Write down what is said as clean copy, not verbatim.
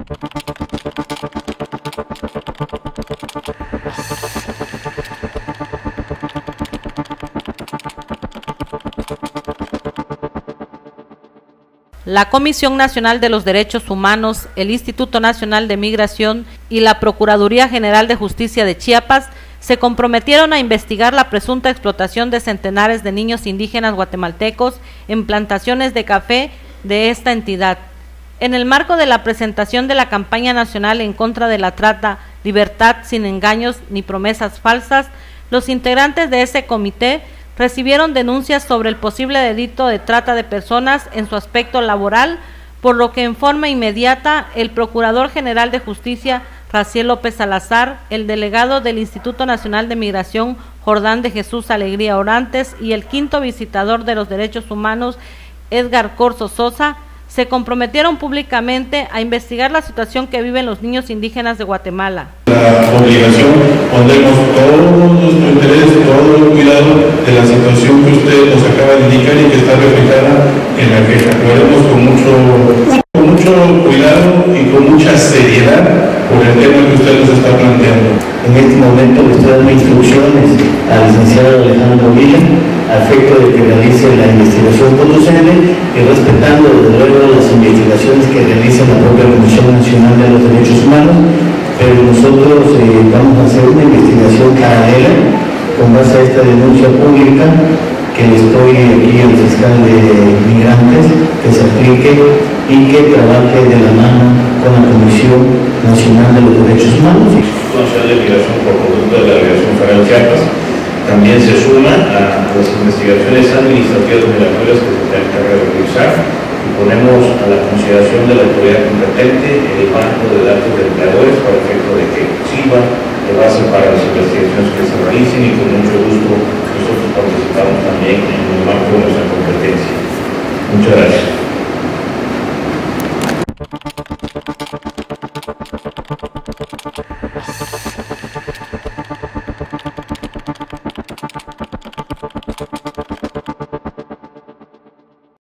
La Comisión Nacional de los Derechos Humanos, el Instituto Nacional de Migración y la Procuraduría General de Justicia de Chiapas se comprometieron a investigar la presunta explotación de centenares de niños indígenas guatemaltecos en plantaciones de café de esta entidad. En el marco de la presentación de la campaña nacional en contra de la trata, libertad sin engaños ni promesas falsas, los integrantes de ese comité recibieron denuncias sobre el posible delito de trata de personas en su aspecto laboral, por lo que en forma inmediata el Procurador General de Justicia, Raciel López Salazar, el delegado del Instituto Nacional de Migración, Jordán de Jesús Alegría Orantes, y el quinto visitador de los derechos humanos, Edgar Corzo Sosa, se comprometieron públicamente a investigar la situación que viven los niños indígenas de Guatemala. La obligación, pondremos todo nuestro interés, todo el cuidado de la situación que usted nos acaba de indicar y que está reflejada en la queja. Lo haremos con mucho cuidado y con mucha seriedad por el tema que usted nos está planteando. En este momento le estoy dando instrucciones al licenciado Alejandro Villa a efecto de que realice la investigación conducente y respetando desde luego las investigaciones que realiza la propia Comisión Nacional de los Derechos Humanos, pero nosotros vamos a hacer una investigación paralela con base a esta denuncia pública que le estoy aquí al fiscal de migrantes que se aplique y que trabaje de la mano con la Comisión Nacional de los Derechos Humanos. El Instituto Nacional de Migración por conducto de la Delegación Federal Chiapas también se suma a las investigaciones administrativas migratorias que se tienen que realizar y ponemos a la consideración de la autoridad competente el banco de datos de empleadores para el efecto de que sirva de base para las investigaciones que se realicen, y con mucho gusto nosotros participamos también en el marco de nuestra competencia. Muchas gracias.